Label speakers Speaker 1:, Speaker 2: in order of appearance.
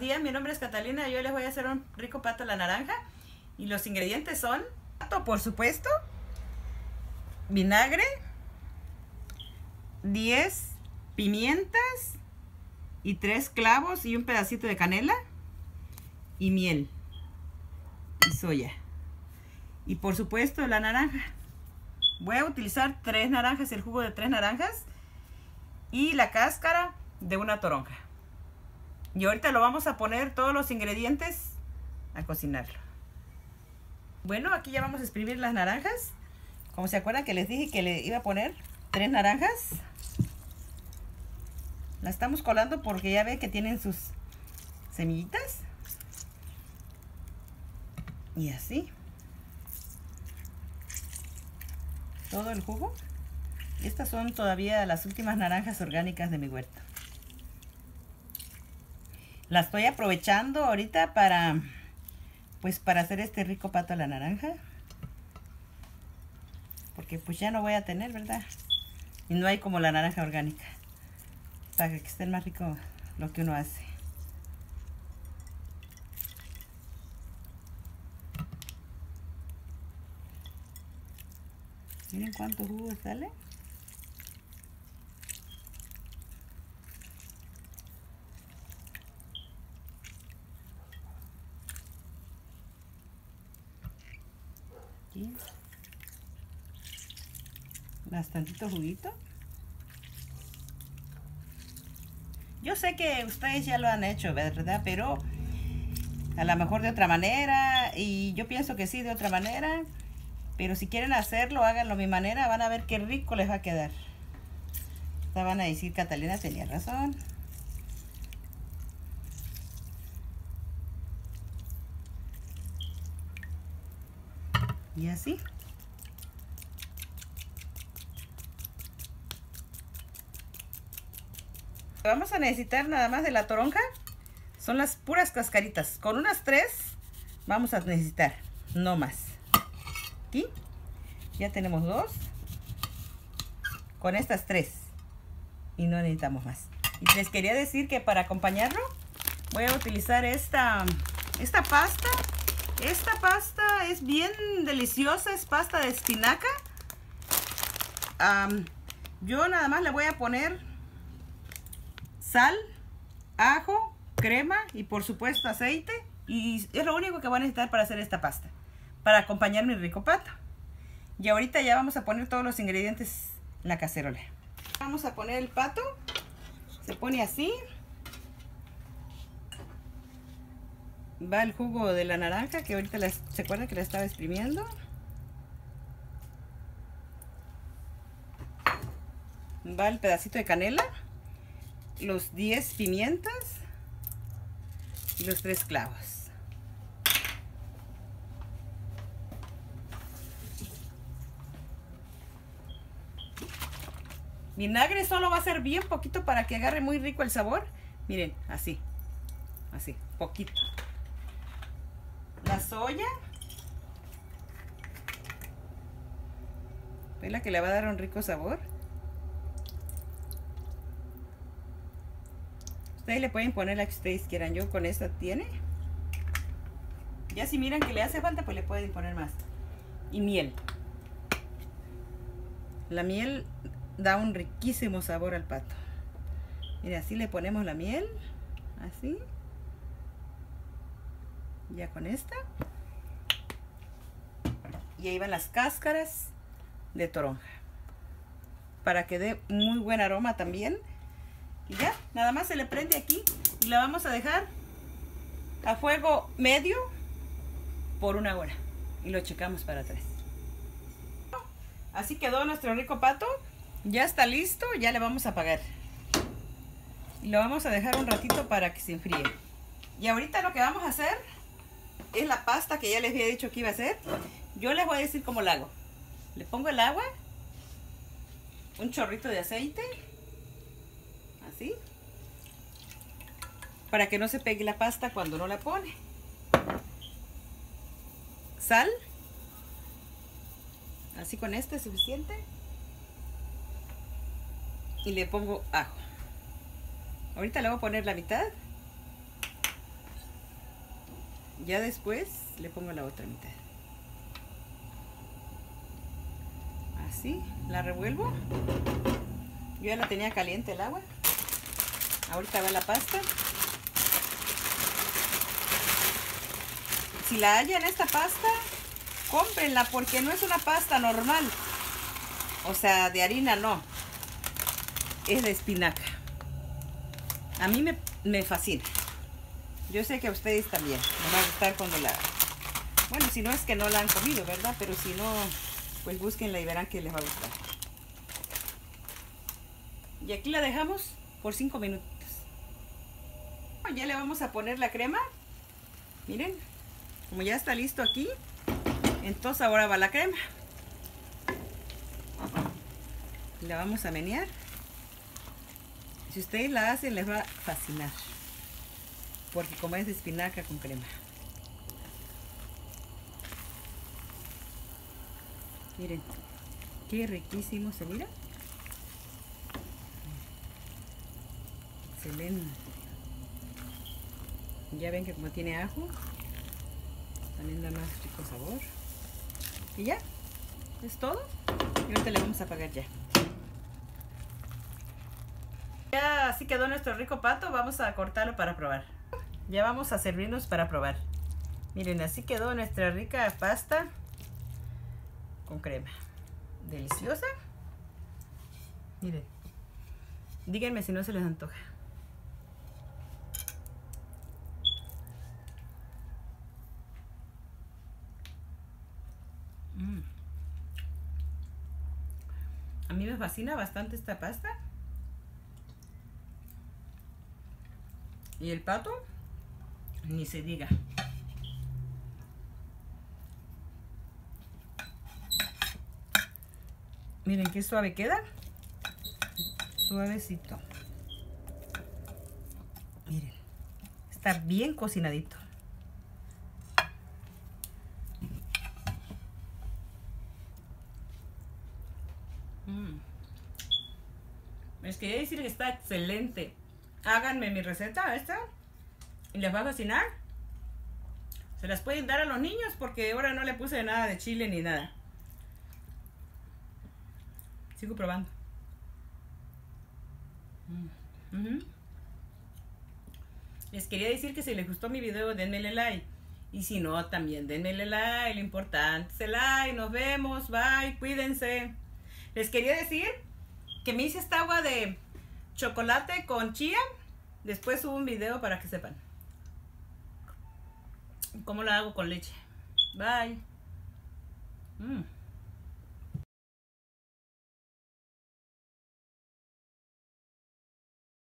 Speaker 1: días, mi nombre es Catalina. Yo les voy a hacer un rico pato a la naranja. Y los ingredientes son, por supuesto, vinagre, 10 pimientas y 3 clavos y un pedacito de canela y miel y soya. Y por supuesto la naranja. Voy a utilizar 3 naranjas, el jugo de 3 naranjas y la cáscara de una toronja. Y ahorita lo vamos a poner todos los ingredientes a cocinarlo. Bueno, aquí ya vamos a exprimir las naranjas. Como se acuerdan que les dije que le iba a poner 3 naranjas. La estamos colando porque ya ven que tienen sus semillitas. Y así. Todo el jugo. Estas son todavía las últimas naranjas orgánicas de mi huerta. La estoy aprovechando ahorita para hacer este rico pato a la naranja. Porque pues ya no voy a tener, ¿verdad? Y no hay como la naranja orgánica. Para que esté más rico lo que uno hace. Miren cuánto jugo sale. Aquí. Bastantito juguito. Yo sé que ustedes ya lo han hecho, ¿verdad? Pero a lo mejor de otra manera. Y yo pienso que sí, de otra manera. Pero si quieren hacerlo, háganlo a mi manera. Van a ver qué rico les va a quedar. O van a decir, Catalina tenía razón. Y así. Vamos a necesitar nada más de la toronja. Son las puras cascaritas. Con unas 3 vamos a necesitar. No más. Aquí ya tenemos 2. Con estas 3. Y no necesitamos más. Y les quería decir que para acompañarlo voy a utilizar esta pasta. Esta pasta es bien deliciosa. Es pasta de espinaca. Yo nada más le voy a poner sal, ajo, crema y por supuesto aceite. Y es lo único que voy a necesitar para hacer esta pasta. Para acompañar mi rico pato. Y ahorita ya vamos a poner todos los ingredientes en la cacerola. Vamos a poner el pato. Se pone así. Va el jugo de la naranja que ahorita se acuerdan que la estaba exprimiendo. Va el pedacito de canela. Los 10 pimientas. Y los 3 clavos. Vinagre solo va a ser bien poquito para que agarre muy rico el sabor. Miren, así. Así, poquito. La soya. ¿Ven la que le va a dar un rico sabor? Ustedes le pueden poner la que ustedes quieran. Yo con esta tiene. Ya si miran que le hace falta, pues le pueden poner más. Y miel. La miel da un riquísimo sabor al pato. Mira, así le ponemos la miel. Así. Ya con esta. Y ahí van las cáscaras de toronja. Para que dé muy buen aroma también. Y ya, nada más se le prende aquí. Y la vamos a dejar a fuego medio por 1 hora. Y lo checamos para atrás. Así quedó nuestro rico pato. Ya está listo, ya le vamos a apagar. Y lo vamos a dejar un ratito para que se enfríe. Y ahorita lo que vamos a hacer es la pasta que ya les había dicho que iba a hacer. Yo les voy a decir cómo la hago. Le pongo el agua, un chorrito de aceite, así, para que no se pegue la pasta cuando no la pone. Sal, así con este es suficiente. Y le pongo ajo. Ahorita le voy a poner la mitad. Ya después le pongo la otra mitad. Así, la revuelvo. Yo ya la tenía caliente el agua. Ahorita va la pasta. Si la hallan esta pasta, cómprenla porque no es una pasta normal. O sea, de harina no. Es de espinaca. A mí me fascina. Yo sé que a ustedes también les va a gustar cuando la... Bueno, si no es que no la han comido, ¿verdad? Pero si no, pues búsquenla y verán que les va a gustar. Y aquí la dejamos por 5 minutos. Ya le vamos a poner la crema. Miren, como ya está listo aquí, entonces ahora va la crema. La vamos a menear. Si ustedes la hacen, les va a fascinar. Porque como es de espinaca con crema. Miren, qué riquísimo se mira. Excelente. Ya ven que como tiene ajo, también da más rico sabor. Y ya, es todo. Y ahorita le vamos a apagar ya. Ya así quedó nuestro rico pato. Vamos a cortarlo para probar. Ya vamos a servirnos para probar. Miren, así quedó nuestra rica pasta con crema. Deliciosa. Miren. Díganme si no se les antoja. A mí me fascina bastante esta pasta. Y el pato, ni se diga. Miren qué suave queda. Suavecito. Miren, está bien cocinadito. Les quería decir que está excelente. Háganme mi receta esta y les va a fascinar. Se las pueden dar a los niños porque ahora no le puse nada de chile ni nada. Sigo probando. Les quería decir que si les gustó mi video, denmele like. Y si no, también denmele like. Lo importante es el like. Nos vemos. Bye. Cuídense. Les quería decir que me hice esta agua de chocolate con chía. Después subo un video para que sepan cómo la hago con leche. Bye.